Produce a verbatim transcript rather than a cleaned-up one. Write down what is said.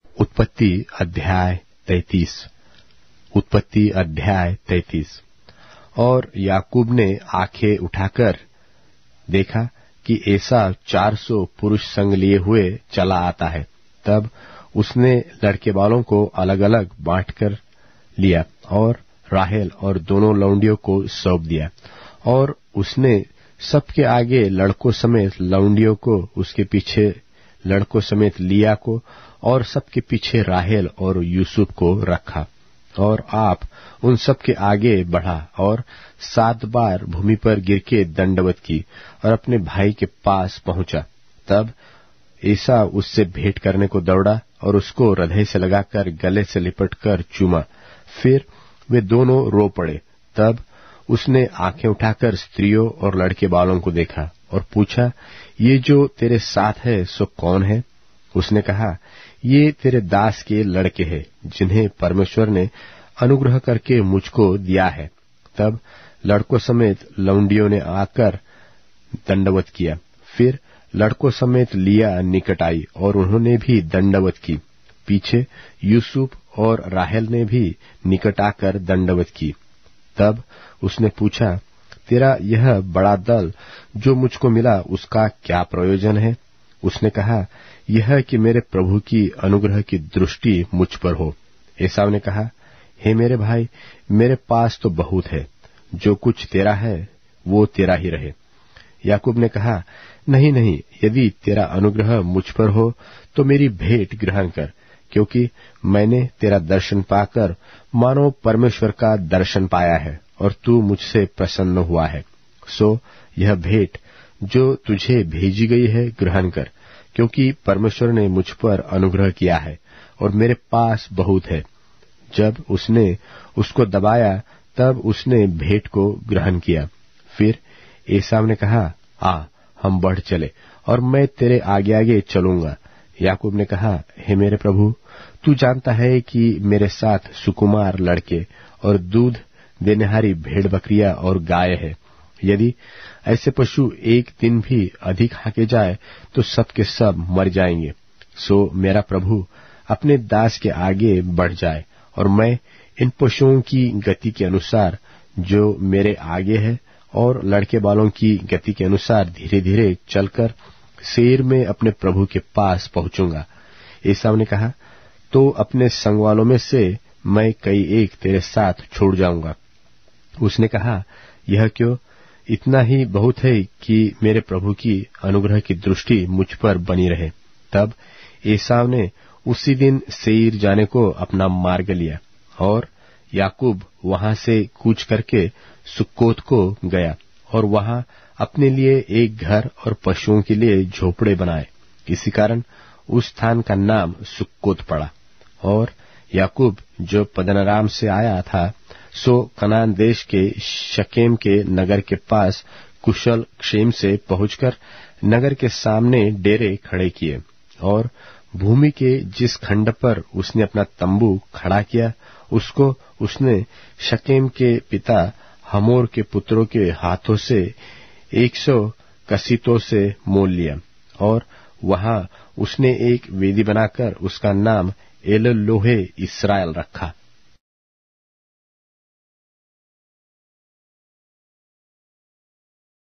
उत्पत्ति अध्याय तैतीस। उत्पत्ति अध्याय तैतीस। और याकूब ने आंखें उठाकर देखा कि एसाव चार सौ पुरुष संग लिए हुए चला आता है। तब उसने लड़के वालों को अलग अलग बांट कर लिया और राहेल और दोनों लौंडियों को सौंप दिया। और उसने सबके आगे लड़कों समेत लौंडियों को, उसके पीछे लड़कों समेत लिया को, और सबके पीछे राहेल और यूसुफ को रखा। और आप उन सबके आगे बढ़ा और सात बार भूमि पर गिर के दंडवत की और अपने भाई के पास पहुंचा। तब एसाव उससे भेंट करने को दौड़ा और उसको हृदय से लगाकर गले से लिपटकर चूमा। फिर वे दोनों रो पड़े। तब उसने आंखें उठाकर स्त्रियों और लड़के बालों को देखा और पूछा, ये जो तेरे साथ है सो कौन है? उसने कहा, ये तेरे दास के लड़के हैं, जिन्हें परमेश्वर ने अनुग्रह करके मुझको दिया है। तब लड़कों समेत लौंडियों ने आकर दंडवत किया। फिर लड़कों समेत लिया निकट आई और उन्होंने भी दंडवत की। पीछे यूसुफ और राहेल ने भी निकट आकर दंडवत की। तब उसने पूछा, तेरा यह बड़ा दल जो मुझको मिला उसका क्या प्रयोजन है? उसने कहा, यह कि मेरे प्रभु की अनुग्रह की दृष्टि मुझ पर हो। एसाव ने कहा, हे मेरे भाई, मेरे पास तो बहुत है, जो कुछ तेरा है वो तेरा ही रहे। याकूब ने कहा, नहीं नहीं, यदि तेरा अनुग्रह मुझ पर हो तो मेरी भेंट ग्रहण कर, क्योंकि मैंने तेरा दर्शन पाकर मानो परमेश्वर का दर्शन पाया है और तू मुझसे प्रसन्न हुआ है। सो यह भेंट जो तुझे भेजी गई है ग्रहण कर, क्योंकि परमेश्वर ने मुझ पर अनुग्रह किया है और मेरे पास बहुत है। जब उसने उसको दबाया तब उसने भेंट को ग्रहण किया। फिर एसाव ने कहा, आ हम बढ़ चले और मैं तेरे आगे आगे चलूंगा। याकूब ने कहा, हे मेरे प्रभु, तू जानता है कि मेरे साथ सुकुमार लड़के और दूध देनेहारी भेड़ बकरियां और गाय है। यदि ऐसे पशु एक दिन भी अधिक हाके जाए तो सब के सब मर जाएंगे। सो मेरा प्रभु अपने दास के आगे बढ़ जाए और मैं इन पशुओं की गति के अनुसार जो मेरे आगे है और लड़के वालों की गति के अनुसार धीरे धीरे चलकर सेर में अपने प्रभु के पास पहुंचूंगा। एसाव ने कहा, तो अपने संग वालों में से मैं कई एक तेरे साथ छोड़ जाऊंगा। उसने कहा, यह क्यों? इतना ही बहुत है कि मेरे प्रभु की अनुग्रह की दृष्टि मुझ पर बनी रहे। तब एसाव ने उसी दिन सेईर जाने को अपना मार्ग लिया और याकूब वहां से कूच करके सुक्कोत को गया और वहां अपने लिए एक घर और पशुओं के लिए झोपड़े बनाए। इसी कारण उस स्थान का नाम सुक्कोत पड़ा। और याकूब जो पद्दनराम से आया था सो कनान देश के शकेम के नगर के पास कुशल क्षेम से पहुंचकर नगर के सामने डेरे खड़े किए। और भूमि के जिस खंड पर उसने अपना तंबू खड़ा किया उसको उसने शकेम के पिता हमोर के पुत्रों के हाथों से एक सौ कसीतों से मोल लिया। और वहां उसने एक वेदी बनाकर उसका नाम एलोलोहे इस्राएल रखा।